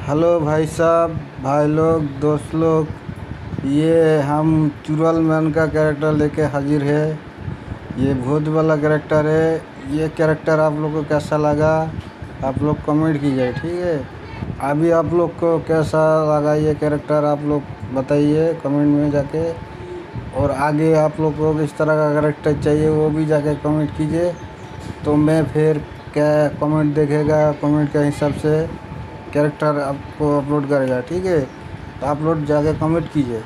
Hello भाई साहब, भाई लोग, दोस्त लोग, ये हम चुड़ैल मैन का कैरेक्टर लेके हाजिर है। ये भूत वाला कैरेक्टर है। ये कैरेक्टर आप लोग को कैसा लगा, आप लोग कमेंट कीजिए, ठीक है। अभी आप लोग को कैसा लगा ये कैरेक्टर, आप लोग बताइए कमेंट में जाके। और आगे आप लोग को किस तरह का कैरेक्टर चाहिए वो भी जाके कमेंट कीजिए, तो मैं फिर क्या कमेंट देखेगा, कमेंट के हिसाब से कैरेक्टर आपको अपलोड करेगा, ठीक है। तो आप लोग जाके कमेंट कीजिए।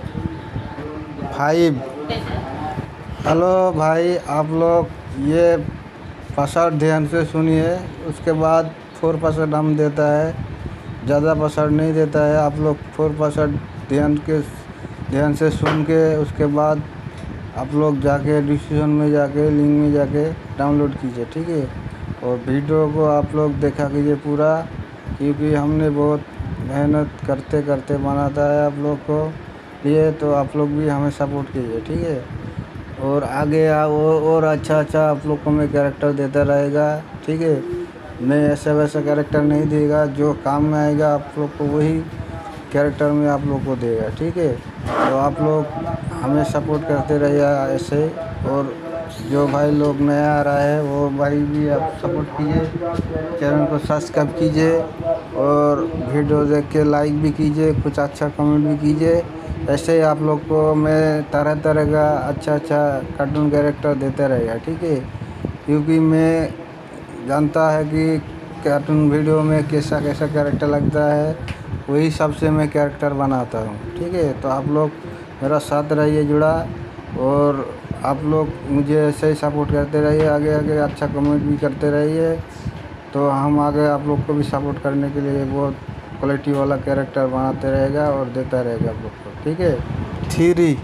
5। हेलो भाई, आप लोग ये पासवर्ड ध्यान से सुनिए, उसके बाद 4 पासवर्ड हम देता है, ज़्यादा पासवर्ड नहीं देता है। आप लोग 4 पासवर्ड ध्यान से सुन के उसके बाद आप लोग जाके डिस्क्रिप्शन में जाके लिंक में जाके डाउनलोड कीजिए, ठीक है। और वीडियो को आप लोग देखा कीजिए पूरा, क्योंकि हमने बहुत मेहनत करते करते बनाता है आप लोग को लिए, तो आप लोग भी हमें सपोर्ट कीजिए, ठीक है। और आगे और अच्छा आप लोग को मैं कैरेक्टर देता रहेगा, ठीक है। मैं ऐसा वैसा कैरेक्टर नहीं देगा, जो काम में आएगा आप लोग को वही कैरेक्टर में आप लोग को देगा, ठीक है। तो आप लोग हमें सपोर्ट करते रहिए ऐसे। और जो भाई लोग नया आ रहा है वो भाई भी आप सपोर्ट कीजिए, चैनल को सब्सक्राइब कीजिए और वीडियो देख के लाइक भी कीजिए, कुछ अच्छा कमेंट भी कीजिए। ऐसे ही आप लोग को मैं तरह तरह का अच्छा कार्टून कैरेक्टर देता रहेगा, ठीक है। क्योंकि मैं जानता है कि कार्टून वीडियो में कैसा कैसा कैरेक्टर लगता है, वही हिसाब से मैं कैरेक्टर बनाता हूँ, ठीक है। तो आप लोग मेरा साथ रहिए जुड़ा, और आप लोग मुझे ऐसे ही सपोर्ट करते रहिए, आगे आगे अच्छा कमेंट भी करते रहिए, तो हम आगे आप लोग को भी सपोर्ट करने के लिए बहुत क्वालिटी वाला कैरेक्टर बनाते रहेगा और देता रहेगा आप लोग को, ठीक है। 3।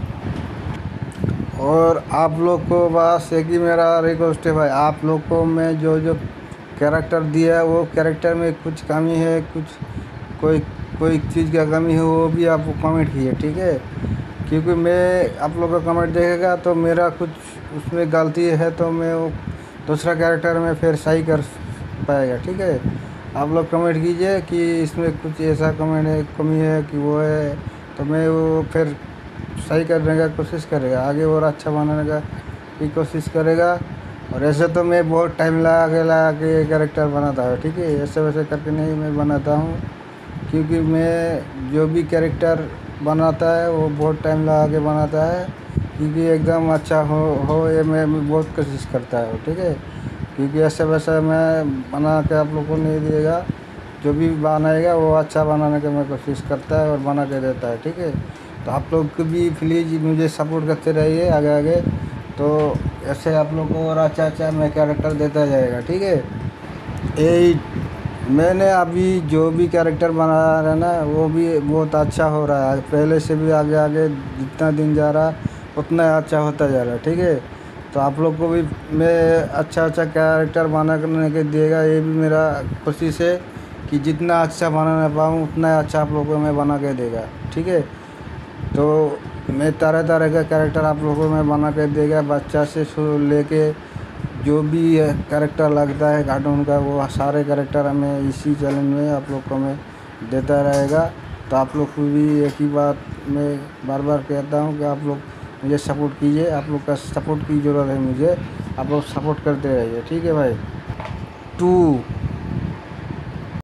और आप लोग को बस एक ही मेरा रिक्वेस्ट है भाई, आप लोग को मैं जो जो कैरेक्टर दिया है वो कैरेक्टर में कुछ कमी है, कुछ कोई चीज़ का कमी है, वो भी आप कमेंट कीजिए, ठीक है। क्योंकि मैं आप लोग का कमेंट देखेगा तो मेरा कुछ उसमें गलती है, तो मैं वो दूसरा कैरेक्टर में फिर सही कर पाएगा, ठीक है। आप लोग कमेंट कीजिए कि इसमें कुछ ऐसा कमी है कि वो है, तो मैं वो फिर सही करने का कोशिश करेगा, आगे और अच्छा बनाने का भी कोशिश करेगा। और ऐसे तो मैं बहुत टाइम लगा के कैरेक्टर बनाता हूँ, ठीक है। ऐसे वैसे करके नहीं मैं बनाता हूँ, क्योंकि मैं जो भी कैरेक्टर बनाता है वो बहुत टाइम लगा के बनाता है, क्योंकि एकदम अच्छा हो ये मैं बहुत कोशिश करता हूँ, ठीक है। क्योंकि ऐसे वैसे मैं बना के आप लोग को नहीं देगा, जो भी बनाएगा वो अच्छा बनाने की मैं कोशिश करता है और बना के देता है, ठीक है। तो आप लोग भी प्लीज़ मुझे सपोर्ट करते रहिए आगे आगे, तो ऐसे आप लोग को और अच्छा मैं कैरेक्टर देता जाएगा, ठीक है। 8। मैंने अभी जो भी कैरेक्टर बना रहा है ना, वो भी बहुत अच्छा हो रहा है, पहले से भी आगे आगे जितना दिन जा रहा उतना अच्छा होता जा रहा है, ठीक है। तो आप लोग को भी मैं अच्छा कैरेक्टर बनाने के देगा, ये भी मेरा कोशिश है कि जितना अच्छा बनाना पाऊँ उतना अच्छा आप लोगों को मैं बना के देगा, ठीक है। तो मैं तरह तरह का कैरेक्टर आप लोगों को मैं बना के देगा, बच्चा से शुरू लेके जो भी कैरेक्टर लगता है कार्टून का, वो सारे कैरेक्टर हमें इसी चैनल में आप लोग को मैं देता रहेगा। तो आप लोग को भी एक ही बात मैं बार बार कहता हूँ कि आप लोग मुझे सपोर्ट कीजिए, आप लोग का सपोर्ट की ज़रूरत है मुझे, आप लोग सपोर्ट करते रहिए, ठीक है भाई। 2।